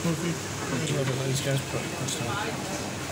movie. I'd love to let these guys put this time.